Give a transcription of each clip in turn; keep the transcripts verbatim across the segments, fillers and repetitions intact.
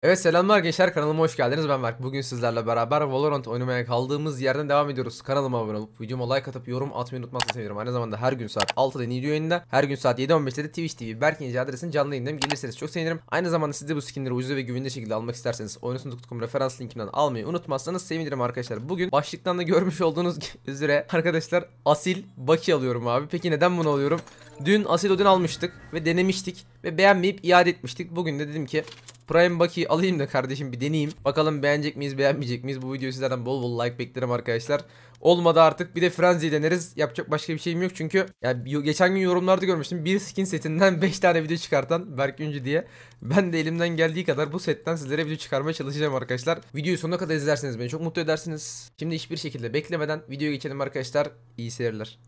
Evet, selamlar gençler, kanalıma hoş geldiniz. Ben Berk. Bugün sizlerle beraber Valorant oynamaya kaldığımız yerden devam ediyoruz. Kanalıma abone olup videoma like atıp yorum atmayı unutmazsanız sevinirim. Aynı zamanda her gün saat altıda video yayında, her gün saat yedi on beşte de Twitch T V Berk İnce adresinin canlı yayındayım. Gelirseniz çok sevinirim. Aynı zamanda siz de bu skinleri ucuz ve güvenilir şekilde almak isterseniz oyunsun nokta com referans linkinden almayı unutmazsanız sevinirim arkadaşlar. Bugün başlıktan da görmüş olduğunuz üzere arkadaşlar Asil Baki alıyorum abi. Peki neden bunu alıyorum? Dün Asil Odin almıştık ve denemiştik ve beğenmeyip iade etmiştik. Bugün de dedim ki Prime Bucky'yi alayım da kardeşim bir deneyeyim. Bakalım beğenecek miyiz, beğenmeyecek miyiz? Bu videoyu sizlerden bol bol like beklerim arkadaşlar. Olmadı artık bir de Frenzy deneriz. Yapacak başka bir şeyim yok çünkü yani geçen gün yorumlarda görmüştüm. Bir skin setinden beş tane video çıkartan Berk Üncü diye. Ben de elimden geldiği kadar bu setten sizlere video çıkarmaya çalışacağım arkadaşlar. Videoyu sonuna kadar izlerseniz beni çok mutlu edersiniz. Şimdi hiçbir şekilde beklemeden videoya geçelim arkadaşlar. İyi seyirler.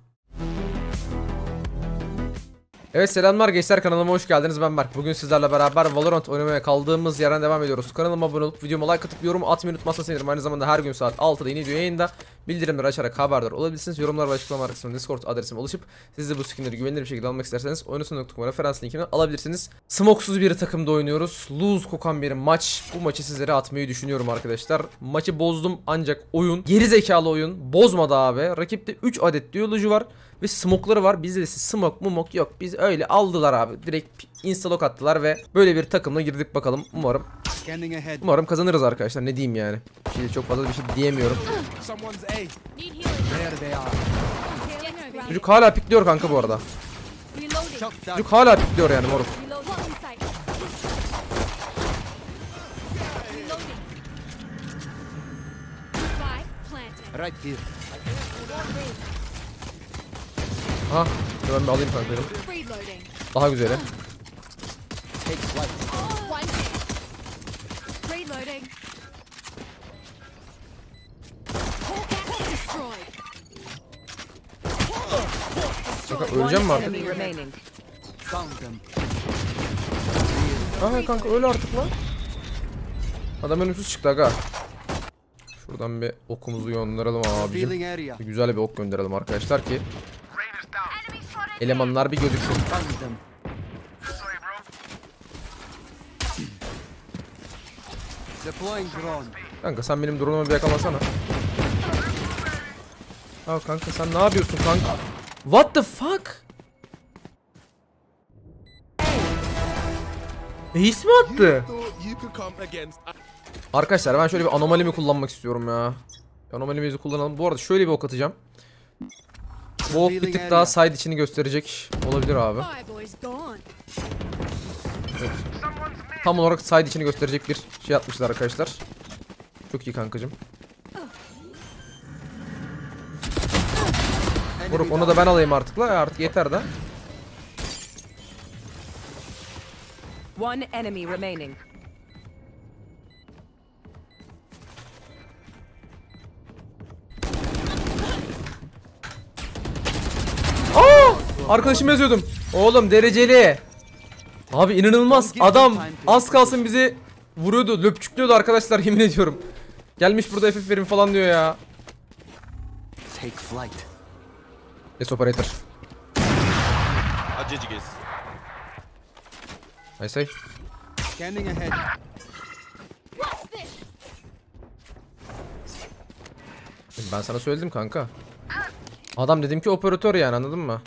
Evet, selamlar gençler, kanalıma hoş geldiniz. Ben Berk. Bugün sizlerle beraber Valorant oynamaya kaldığımız yerden devam ediyoruz. Kanalıma abone olup videoma like atıp yorum atmayı unutmazsanız sevinirim. Aynı zamanda her gün saat altıda yeni video yayında, bildirimleri açarak haberdar olabilirsiniz. Yorumlar ve açıklama kısmında Discord adresime ulaşıp siz de bu skinleri güvenilir bir şekilde almak isterseniz oyunsun nokta com referans linkini alabilirsiniz. Smoksuz bir takımda oynuyoruz. Lose kokan bir maç. Bu maçı sizlere atmayı düşünüyorum arkadaşlar. Maçı bozdum ancak oyun, geri zekalı oyun bozmadı abi. Rakipte üç adet diyaloji var ve smoke'ları var. Bizde de smoke mumok yok. Biz öyle aldılar abi. Direkt insta-lock attılar ve böyle bir takımla girdik bakalım. Umarım Umarım kazanırız arkadaşlar. Ne diyeyim yani. Bir şey de çok fazla bir şey diyemiyorum. Çocuk hala pikliyor kanka bu arada. Çocuk hala pikliyor yani moruk. Aha, ben bir alayım kanka. Daha güzeli. Kanka öleceğim mi artık? Aha kanka öyle artık lan. Adam önümsüz çıktı aga. Şuradan bir okumuzu gönderelim abicim. Bir güzel bir ok gönderelim arkadaşlar ki elemanlar bir gözüksün. Kanka sen benim drone'umu bir yakalasana. Ya kanka sen ne yapıyorsun kanka? What the fuck? Reis mi attı? Arkadaşlar ben şöyle bir anomalimi kullanmak istiyorum ya. Anomalimizi kullanalım. Bu arada şöyle bir ok atacağım. Bu ok bir tık daha side içini gösterecek olabilir abi. Evet. Tam olarak side içini gösterecek bir şey atmışlar arkadaşlar. Çok iyi kankacım. Moruk onu da ben alayım artık la, artık yeter de. One enemy remaining. Aa! Arkadaşımı eziyordum. Oğlum dereceli. Abi inanılmaz. Adam az kalsın bizi vuruyordu, löpçüklüyordu arkadaşlar, yemin ediyorum. Gelmiş burada F F verin falan diyor ya. Take flight. Yes operator. I say. Scanning ahead. Ben sana söyledim kanka. Adam dedim ki operatör yani, anladın mı?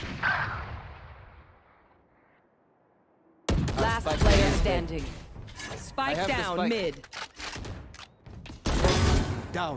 Last player standing. Spike down mid. Down.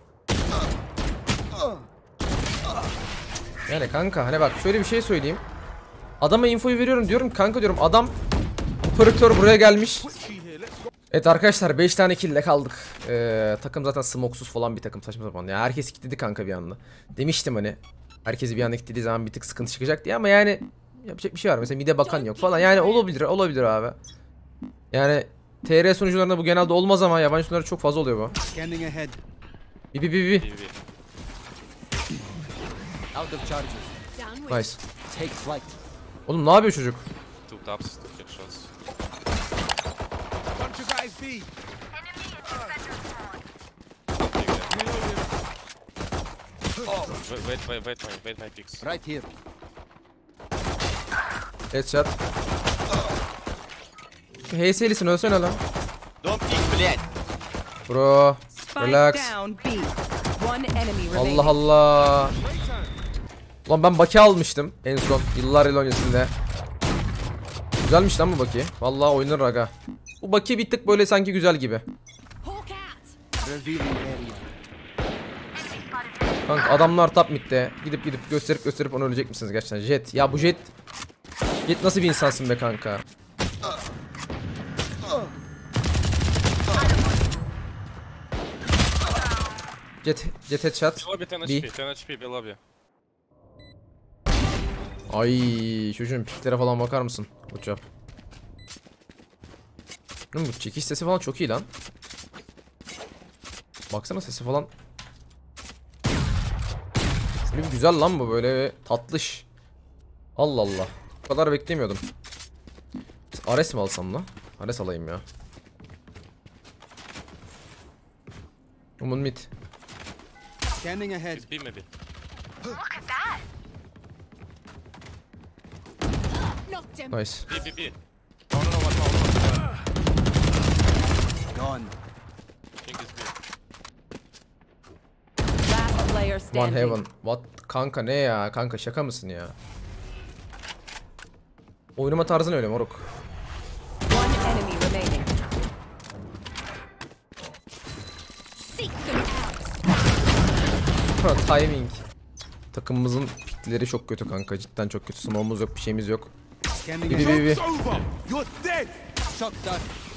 Yani kanka hani bak şöyle bir şey söyleyeyim. Adama infoyu veriyorum, diyorum kanka diyorum adam operatör buraya gelmiş. Evet arkadaşlar beş tane kill ile kaldık. Ee, takım zaten smoksuz falan bir takım, saçma sapan. Ya herkes kilitledi kanka bir anda. Demiştim hani herkesi bir anda kilitlediği zaman bir tık sıkıntı çıkacak diye, ama yani yapacak bir şey var. Mesela mide bakan yok falan. Yani olabilir, olabilir abi. Yani T R sunucularında bu genelde olmaz ama yabancı sunucularda çok fazla oluyor bu. Scanning ahead. Bi bi bi bi. Out of charges. Nice. Take flight. Oğlum ne yapıyor çocuk? Two taps, two headshots. Bunch of guys B. Wait, wait, wait, wait, my, wait, my picks. Right here. Headshot. H S'lisin, ölsene lan. Don't peek, блядь. Bro. Spike Relax. down B. One enemy remaining. Allah Allah. Ulan ben Baki almıştım en son yıllar yıl öncesinde. Güzelmiş lan bu Baki. Vallahi oynanır aga. Bu Baki bir tık böyle sanki güzel gibi. Revealing area. Kanka adamlar top mid'de. Gidip gidip gösterip gösterip onu ölecek misiniz gerçekten? Jet. Ya bu Jet. Jet nasıl bir insansın be kanka? Jet, Jet headshot. Lobby ten B. H P, ten H P, bir lobby. Ay çocuğun piklere falan bakar mısın? Uçap. Oğlum bu çekiş sesi falan çok iyi lan. Baksana sesi falan. Böyle bir güzel lan bu, böyle tatlış. Allah Allah. Bu kadar beklemiyordum. Ares mi alsam lan? Ares alayım ya. Umun mid. Scanning ahead. He's B maybe. Nice. B, B, B. Oh no, no, one more, one more. Gone. I think it's B. Last player One standing. heaven. What? Kanka ne ya? Kanka şaka mısın ya? Oynama tarzın öyle moruk. One enemy remaining. Timing. Takımımızın pikleri çok kötü kanka. Cidden çok kötü. Smoke'umuz yok, bir şeyimiz yok. Scanning Bir bir ahead. bir. Over. You're dead. Shot done.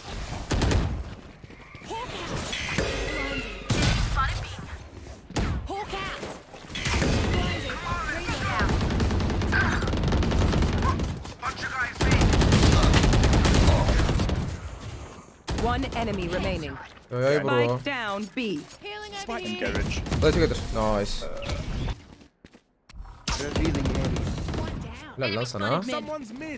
One enemy remaining. Ay ay bro. Spike down B. In garage. Let's together. Nice. Revealing area. Helal lan sana. Someone's mid.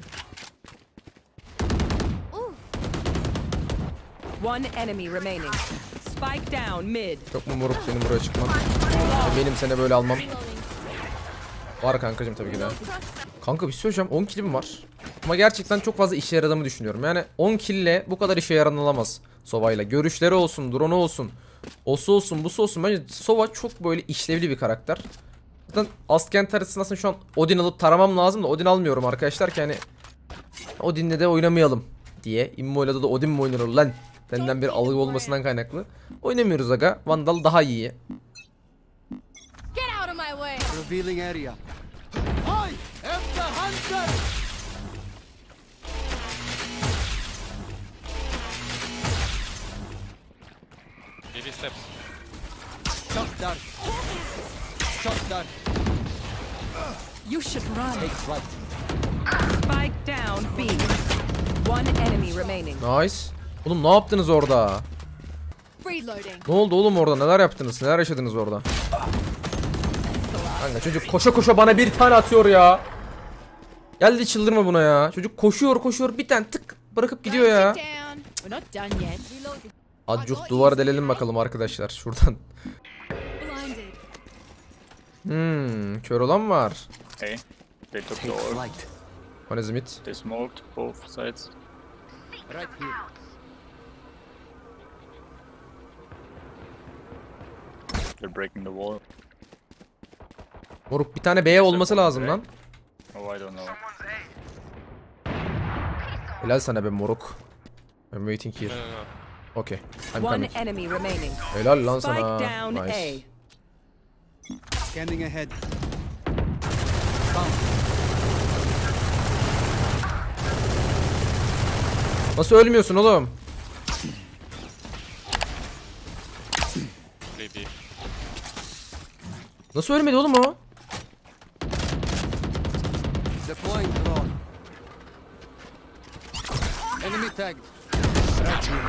One enemy remaining. Spike down mid. Çok mu moruk senin buraya çıkman? Benim seni böyle almam. Var kankacım tabii ki de. Kanka bir şey söyleyeceğim, on killim var. Ama gerçekten çok fazla işe yaradığımı düşünüyorum. Yani on kille bu kadar işe yaranılamaz Sova'yla. Görüşleri olsun, drone'u olsun, osu olsun, busu olsun. Bence Sova çok böyle işlevli bir karakter. Zaten Asken haritasında aslında şu an Odin alıp taramam lazım da Odin almıyorum arkadaşlar ki hani Odin'le de oynamayalım diye. Immo'yla da Odin mi oynanır lan? Benden bir algı olmasından kaynaklı. Oynamıyoruz aga. Vandal daha iyi. Get out of my way! Revealing area. I am the hunter. B, B steps. Shot done. Shot done. You should run. Take flight. Spike down B. One enemy remaining. Nice. Oğlum ne yaptınız orada? Reloading. Ne oldu oğlum orada? Neler yaptınız? Neler yaşadınız orada? Kanka çocuk koşa koşa bana bir tane atıyor ya. Geldi çıldırma buna ya. Çocuk koşuyor koşuyor bir tane tık bırakıp gidiyor ya. Sit down. We're not done yet. Reloading. Adjust duvarı delelim bakalım arkadaşlar şuradan. Blinded. Hmm, kör olan var. Hey, they took Take the orb. flight. One is mid. They smoked both sides. Right here. They're breaking the wall. Moruk bir tane B olması lazım lan. Oh, I don't know. Helal sana be moruk. I'm waiting here. No, no, no. Okay. I'm One coming. enemy remaining. Helal lan Spike sana. down A. Nice. Scanning ahead. Found. Nasıl ölmüyorsun oğlum? B, B. Nasıl ölmedi oğlum o? Deploying drone. Enemy tagged. Right here.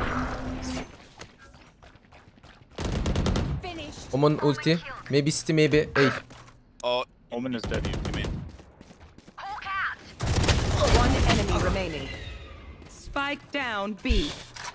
Finished. Oman ulti. Maybe city maybe A. Oh, Omen is dead. you mean? One enemy remaining. Spike down B. Nice.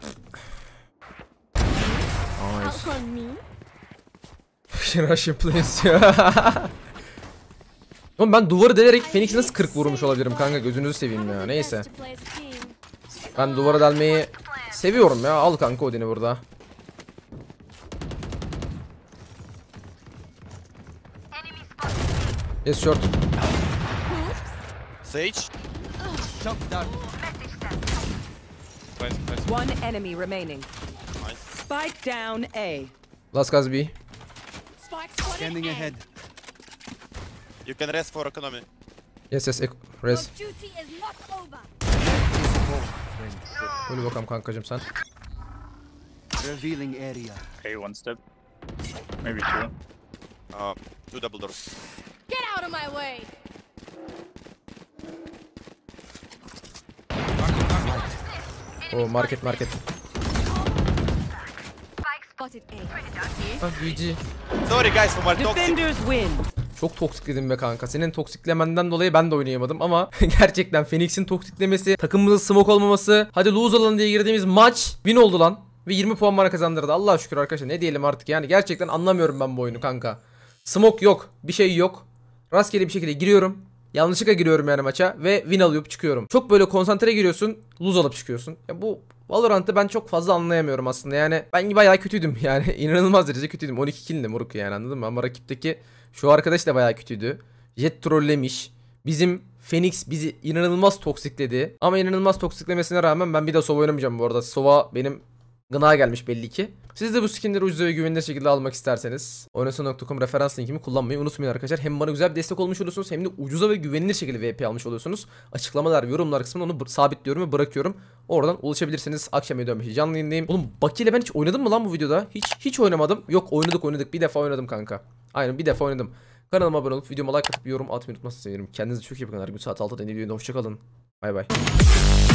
Outrun me. Russian plays ya. Oğlum ben duvarı delerek Phoenix'i nasıl kırk vurmuş olabilirim kanka, gözünüzü seveyim ya. Neyse. To play as a team. Ben duvara delmeyi Seviyorum ya. Al kanka Odin'i burada. Yes short. Sage. Shock dart. Nice, nice. One enemy remaining. Nice. Spike down A. Last guys B. Spike spotted. Scanning A. ahead. You can rest for economy. Yes yes. Your Res. duty is not over. Öyle bakalım kankacım sen. Revealing area. A one step. Maybe two. Uh, two double doors. Get out of my way. O market market. Spotted A. Ah G G. Sorry guys for my toxic. Defenders win. Çok toksikledim be kanka. Senin toksiklemenden dolayı ben de oynayamadım ama gerçekten Phoenix'in toksiklemesi, takımımızın smoke olmaması, hadi lose alalım diye girdiğimiz maç win oldu lan. Ve yirmi puan bana kazandırdı. Allah'a şükür arkadaşlar. Ne diyelim artık yani. Gerçekten anlamıyorum ben bu oyunu kanka. Smoke yok. Bir şey yok. Rastgele bir şekilde giriyorum. Yanlışlıkla giriyorum yani maça ve win alıp çıkıyorum. Çok böyle konsantre giriyorsun, lose alıp çıkıyorsun. Ya bu Valorant'ı ben çok fazla anlayamıyorum aslında. Yani ben bayağı kötüydüm yani. İnanılmaz derece kötüydüm. on iki kill de moruk yani, anladın mı? Ama rakipteki şu arkadaş da bayağı kötüydü. Jet trollemiş. Bizim Phoenix bizi inanılmaz toksikledi. Ama inanılmaz toksiklemesine rağmen ben bir de Sova oynamayacağım bu arada. Sova benim gına gelmiş belli ki. Siz de bu skinleri ucuz ve güvenilir şekilde almak isterseniz oynasın nokta com referans linkimi kullanmayı unutmayın arkadaşlar. Hem bana güzel bir destek olmuş oluyorsunuz hem de ucuza ve güvenilir şekilde V P almış oluyorsunuz. Açıklamalar, yorumlar kısmına onu sabitliyorum ve bırakıyorum. Oradan ulaşabilirsiniz. Akşam yedi on beşe canlı yayındayım. Oğlum Baki ile ben hiç oynadım mı lan bu videoda? Hiç hiç oynamadım. Yok oynadık oynadık. Bir defa oynadım kanka. Aynen bir defa oynadım. Kanalıma abone olup videoma like atıp yorum atmayı unutmazsanız sevinirim. Kendinize çok iyi bakın. Her gün saat altıda yeni videoda hoşçakalın. Bay bay.